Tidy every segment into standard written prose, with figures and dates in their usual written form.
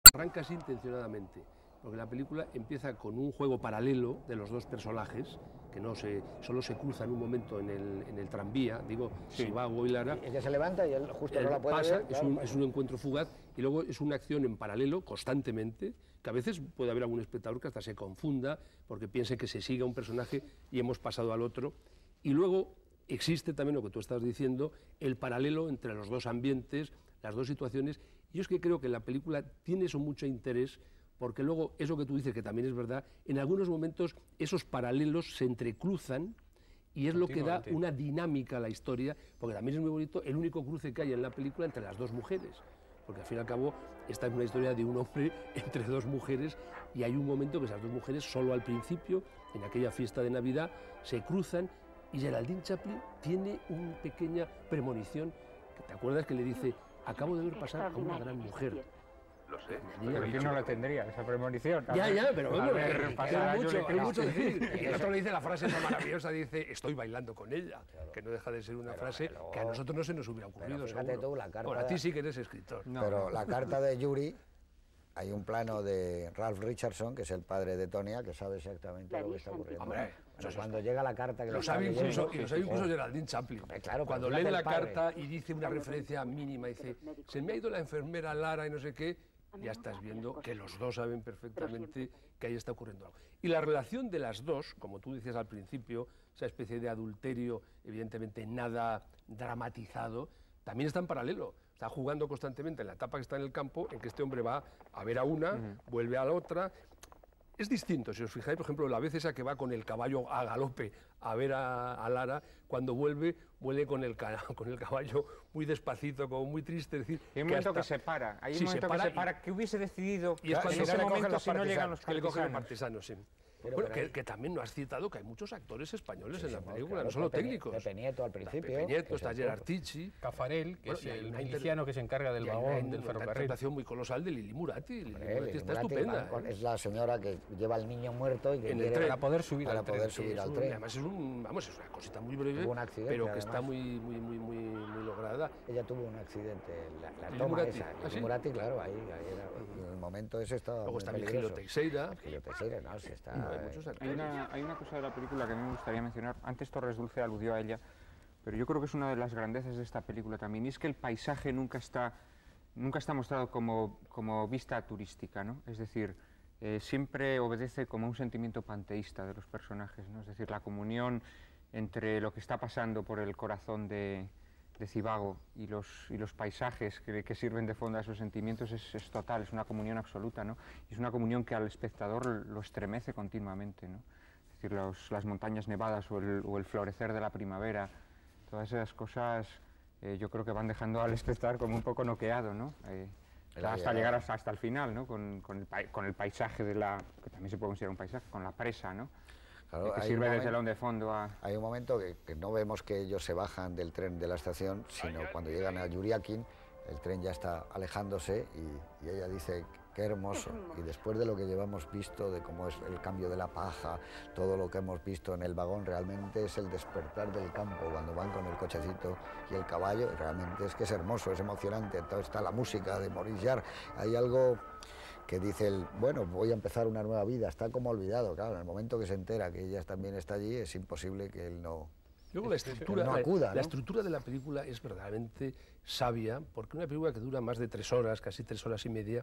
Arranca así intencionadamente, porque la película empieza con un juego paralelo de los dos personajes, que solo se cruzan un momento en el tranvía, digo, Sí. Zivago y Lara. Ella se levanta y él justo no la puede pasa, ver. Claro, es un encuentro fugaz, y luego es una acción en paralelo constantemente, que a veces puede haber algún espectador que hasta se confunda, porque piense que se sigue a un personaje y hemos pasado al otro. Y luego existe también lo que tú estás diciendo, el paralelo entre los dos ambientes, las dos situaciones. Y yo es que creo que la película tiene eso mucho interés, porque luego, eso que tú dices, que también es verdad, en algunos momentos esos paralelos se entrecruzan y es lo que da una dinámica a la historia, porque también es muy bonito el único cruce que hay en la película entre las dos mujeres, porque al fin y al cabo esta es una historia de un hombre entre dos mujeres, y hay un momento que esas dos mujeres, solo al principio, en aquella fiesta de Navidad, se cruzan, y Geraldine Chaplin tiene una pequeña premonición, que ¿te acuerdas que le dice: acabo de ver pasar a una gran mujer? Lo sé. Pero ¿quién no la tendría, esa premonición? Ya, pero bueno, hay mucho decir. Y el otro le dice la frase esa maravillosa, dice: estoy bailando con ella, claro, que no deja de ser una frase que a nosotros no se nos hubiera ocurrido, fíjate tú, la carta. Bueno, a ti sí que eres escritor. No, pero la carta de Yuri, hay un plano de Ralph Richardson, que es el padre de Tonya, que sabe exactamente lo que está ocurriendo. Hombre, cuando llega la carta que lo sabe incluso Geraldine Chaplin. Claro, cuando lee la carta y dice una referencia mínima, dice: se me ha ido la enfermera Lara y no sé qué, ya estás viendo que los dos saben perfectamente que ahí está ocurriendo algo. Y la relación de las dos, como tú decías al principio, esa especie de adulterio, evidentemente nada dramatizado, también está en paralelo. Está jugando constantemente en la etapa que está en el campo, en que este hombre va a ver a una, vuelve a la otra. Es distinto, si os fijáis, por ejemplo, la vez esa que va con el caballo a galope a ver a Lara, cuando vuelve con el caballo muy despacito, como muy triste. Es decir, hay un momento que se para, hay un momento que se para, que hubiese decidido y es cuando en ese momento si no llegan los partisanos. Que le cogen los partisanos. partisanos, sí. Bueno, que también no has citado que hay muchos actores españoles en la película, claro, no solo técnicos. Pepe Nieto al principio. Pepe Nieto, está Gerard Ticci. Caffarel, que es el miliciano que se encarga del vagón del ferrocarril. Una interpretación muy colosal de Lili Murati. Lili Murati está estupenda. Es la señora que lleva al niño muerto y que quiere tren, para poder subir al tren. Además es una cosita muy breve, pero que está muy lograda. Ella tuvo un accidente, la toma esa. Lili Murati, claro, ahí era. En el momento ese estaba. Luego está Virgilio Teixeira. Virgilio Teixeira, no, sí está. Hay una cosa de la película que a mí me gustaría mencionar. Antes Torres Dulce aludió a ella, pero yo creo que es una de las grandezas de esta película también, y es que el paisaje nunca está mostrado como vista turística, ¿no? Es decir, siempre obedece como un sentimiento panteísta de los personajes, ¿no? Es decir, la comunión entre lo que está pasando por el corazón de Zivago y los paisajes que sirven de fondo a esos sentimientos es total, es una comunión absoluta, ¿no? Y es una comunión que al espectador lo estremece continuamente, ¿no? Es decir, las montañas nevadas o el florecer de la primavera, todas esas cosas yo creo que van dejando al espectador como un poco noqueado, ¿no? Hasta llegar hasta el final, ¿no? Con el paisaje que también se puede considerar un paisaje, con la presa, ¿no? Claro, que sirve de telón de fondo a... Hay un momento que no vemos que ellos se bajan del tren de la estación, sino cuando llegan a Yuriakin, el tren ya está alejándose y ella dice: qué hermoso. Y después de lo que llevamos visto, de cómo es el cambio de la paja, todo lo que hemos visto en el vagón, realmente es el despertar del campo, cuando van con el cochecito y el caballo, realmente es que es hermoso, es emocionante. Entonces está la música de Maurice Jarre, hay algo que dice bueno, voy a empezar una nueva vida, está como olvidado, claro, en el momento que se entera que ella también está allí, es imposible que él no... Luego la estructura, no acuda, ¿no? La estructura de la película es verdaderamente sabia, porque una película que dura más de 3 horas, casi 3 horas y media,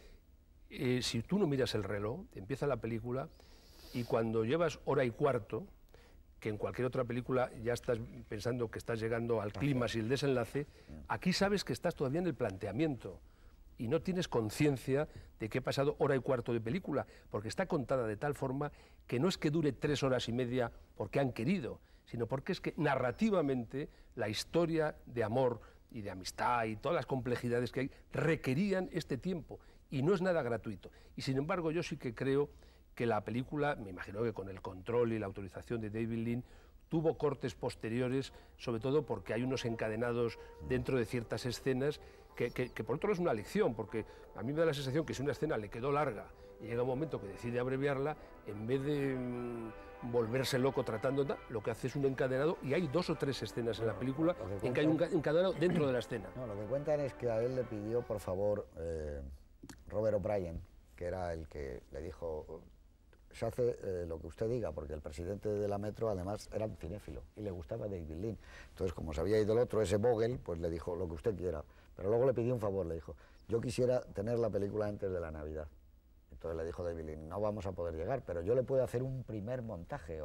si tú no miras el reloj, empieza la película y cuando llevas hora y cuarto, que en cualquier otra película ya estás pensando que estás llegando al clímax y el desenlace, aquí sabes que estás todavía en el planteamiento y no tienes conciencia de que he pasado hora y cuarto de película, porque está contada de tal forma que no es que dure 3 horas y media porque han querido, sino porque es que narrativamente la historia de amor y de amistad y todas las complejidades que hay requerían este tiempo y no es nada gratuito. Y sin embargo yo sí que creo que la película, me imagino que con el control y la autorización de David Lean, tuvo cortes posteriores, sobre todo porque hay unos encadenados dentro de ciertas escenas que por otro lado es una lección, porque a mí me da la sensación que si una escena le quedó larga y llega un momento que decide abreviarla, en vez de volverse loco tratando, lo que hace es un encadenado, y hay 2 o 3 escenas en la película en que hay un encadenado dentro de la escena. No, lo que cuentan es que a él le pidió, por favor, Robert O'Brien, que era el que le dijo, se hace lo que usted diga, porque el presidente de la Metro además era un cinéfilo y le gustaba David Lean. Entonces, como se había ido el otro, ese Vogel, pues le dijo lo que usted quiera. Pero luego le pidió un favor, le dijo, yo quisiera tener la película antes de la Navidad. Entonces le dijo David Lean, no vamos a poder llegar, pero yo le puedo hacer un primer montaje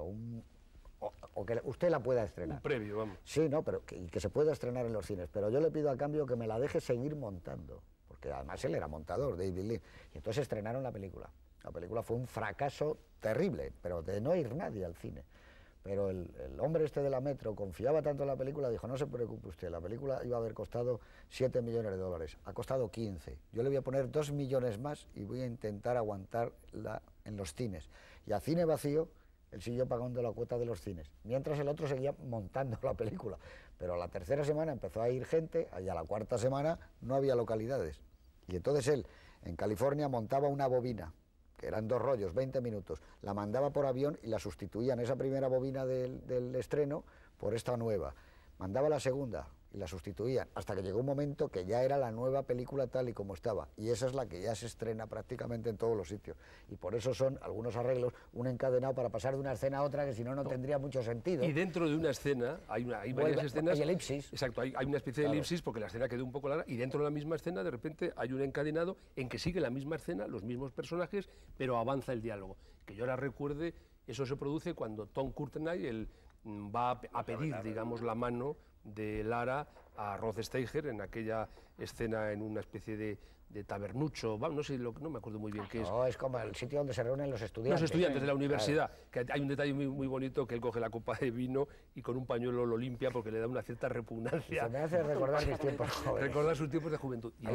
o que usted la pueda estrenar. Un previo, vamos. Sí, no, pero que se pueda estrenar en los cines, pero yo le pido a cambio que me la deje seguir montando, porque además él era montador, David Lean, y entonces estrenaron la película. La película fue un fracaso terrible, pero de no ir nadie al cine. Pero el hombre este de la Metro confiaba tanto en la película, dijo, no se preocupe usted, la película iba a haber costado 7 millones de dólares, ha costado 15. Yo le voy a poner 2 millones más y voy a intentar aguantarla en los cines. Y a cine vacío, él siguió pagando la cuota de los cines, mientras el otro seguía montando la película. Pero a la tercera semana empezó a ir gente, y a la cuarta semana no había localidades. Y entonces él, en California, montaba una bobina, que eran 2 rollos, 20 minutos, la mandaba por avión y la sustituían esa primera bobina del estreno por esta nueva. Mandaba la segunda y la sustituían, hasta que llegó un momento que ya era la nueva película tal y como estaba, y esa es la que ya se estrena prácticamente en todos los sitios. Y por eso son algunos arreglos, un encadenado para pasar de una escena a otra, que si no, no tendría mucho sentido. Y dentro de una escena, hay varias escenas... Hay elipsis. Exacto, hay una especie de elipsis, porque la escena quedó un poco larga, y dentro de la misma escena, de repente, hay un encadenado en que sigue la misma escena, los mismos personajes, pero avanza el diálogo. Que yo ahora recuerde, eso se produce cuando Tom Courtenay va a pedir, digamos, la mano de Lara a Rod Steiger en aquella escena en una especie de tabernucho, no sé, no me acuerdo muy bien qué es. No, es como el sitio donde se reúnen los estudiantes. Los estudiantes de la universidad, claro. Que hay un detalle muy bonito, que él coge la copa de vino y con un pañuelo lo limpia porque le da una cierta repugnancia. Se me hace recordar mis tiempos jóvenes. Recordar sus tiempos de juventud. Y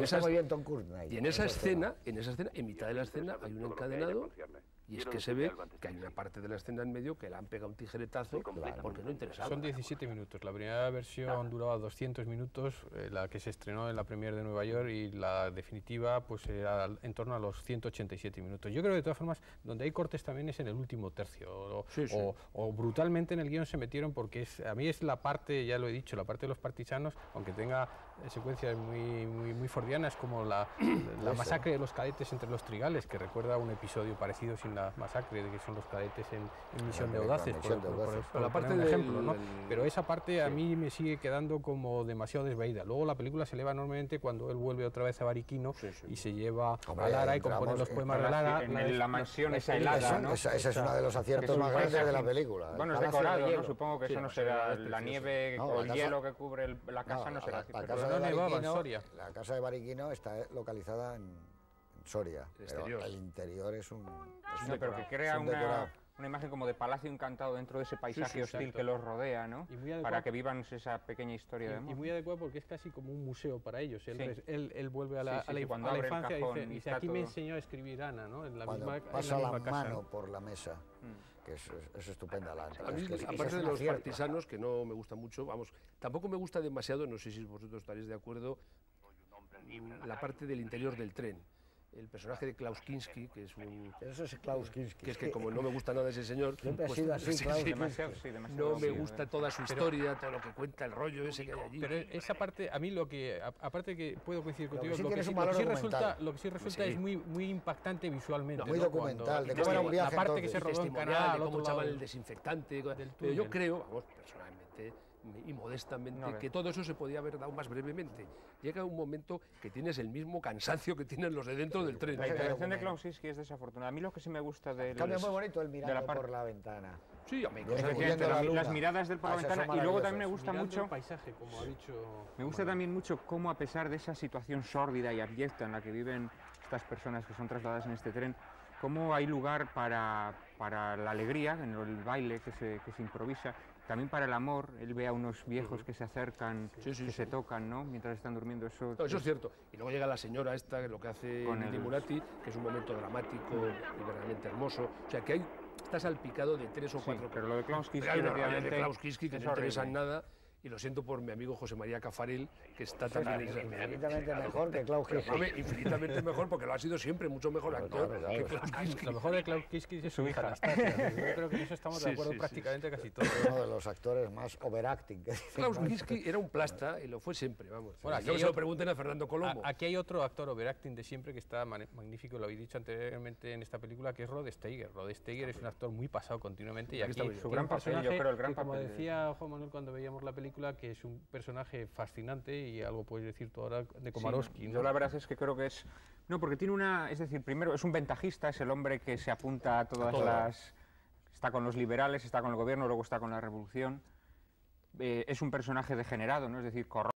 en esa escena, en mitad de la escena, hay un encadenado, y es que se ve que hay una parte de la escena en medio que le han pegado un tijeretazo porque no interesaba. Son 17 minutos. La primera versión duraba 200 minutos, la que se estrenó en la premiere de Nueva York, y la definitiva pues era en torno a los 187 minutos. Yo creo que de todas formas, donde hay cortes también es en el último tercio, o brutalmente en el guión se metieron, porque a mí es la parte, ya lo he dicho, la parte de los partisanos, aunque tenga secuencias muy fordianas, como la masacre de los cadetes entre los trigales, que recuerda un episodio parecido sin la masacre, de que son los cadetes en Misión de Audaces, por la parte de ejemplo, ¿no? Pero esa parte a mí me sigue quedando como demasiado desvaída. Luego la película se eleva enormemente cuando él vuelve otra vez a Bariquino y se lleva a Lara y compone los poemas de Lara. En la mansión esa helada, ¿no? Ese es uno de los aciertos más grandes de la película. Bueno, es decorado, ¿no? Supongo que eso no será la nieve o el hielo que cubre la casa, no será. La casa de Bariquino está localizada en Soria, pero el interior es un pero que crea una imagen como de palacio encantado dentro de ese paisaje hostil que los rodea, ¿no? Para que vivan esa pequeña historia de amor. Y muy adecuado porque es casi como un museo para ellos. Él vuelve a la infancia y dice, aquí me enseñó a escribir Ana, ¿no? En la misma pasa la casa, mano ¿no? por la mesa. Que es estupenda la A mí, aparte de los partisanos, que no me gusta mucho, vamos, tampoco me gusta demasiado, no sé si vosotros estaréis de acuerdo, la parte del interior del tren. El personaje de Klaus Kinski, que es un... Eso es Klaus Kinski. Que es que como no me gusta nada ese señor... Siempre ha sido así, Klaus. Demasiado, no me gusta toda su historia, todo lo que cuenta, el rollo ese que hay allí. Pero esa parte, a mí lo que... Aparte que puedo coincidir contigo, lo que sí resulta es muy impactante visualmente. Muy documental, de cómo era un viaje. La parte que se rodó en Canadá, de cómo echaban el desinfectante. Pero yo creo, vamos, personalmente y modestamente, que todo eso se podía haber dado más brevemente. Llega un momento que tienes el mismo cansancio que tienen los de dentro del tren. La intervención de Klaus Kinski es desafortunada. A mí lo que sí me gusta de... Cambia muy bonito el mirando por la ventana. Sí, las miradas del por la ventana, y luego también me gusta mucho el paisaje, como ha dicho. Me gusta también mucho cómo, a pesar de esa situación sórdida y abyecta en la que viven estas personas que son trasladadas en este tren, cómo hay lugar para la alegría, en el baile que se improvisa, también para el amor. Él ve a unos viejos que se acercan, que se tocan, ¿no? Mientras están durmiendo. Eso es cierto. Y luego llega la señora esta, lo que hace Lili Moratti, que es un momento dramático y verdaderamente hermoso. O sea, que está salpicado de 3 o 4... pero lo de Klaus Kinski, que no interesan nada, y lo siento por mi amigo José María Cafarel, que está también en esa Infinitamente mejor que Klaus Kinski. Hombre, infinitamente mejor, porque lo ha sido siempre mucho mejor actor claro. que Klaus Kinski. Lo mejor de Klaus Kinski es su hija Anastasia. Yo creo que en eso estamos de acuerdo prácticamente casi todos. Uno de los actores más overacting que dicen. Klaus Kinski era un plasta y lo fue siempre, vamos. Bueno, aquí no hay se lo otro- pregunten a Fernando Colombo. Aquí hay otro actor overacting de siempre que está magnífico, lo habéis dicho anteriormente en esta película, que es Rod Steiger. Rod Steiger es un actor muy pasado continuamente y Aquí aquí está muy bien. Su gran un papel, yo personaje creo, el gran que, como papel de- decía Juan Manuel cuando veíamos la película, que es un personaje fascinante y algo puedes decir tú ahora de Komarowski. Sí, ¿no? yo la verdad es que creo que es... No, porque tiene una... Es decir, primero, es un ventajista, es el hombre que se apunta a todas las... Está con los liberales, está con el gobierno, luego está con la revolución. Es un personaje degenerado, ¿no? Es decir, corrupto.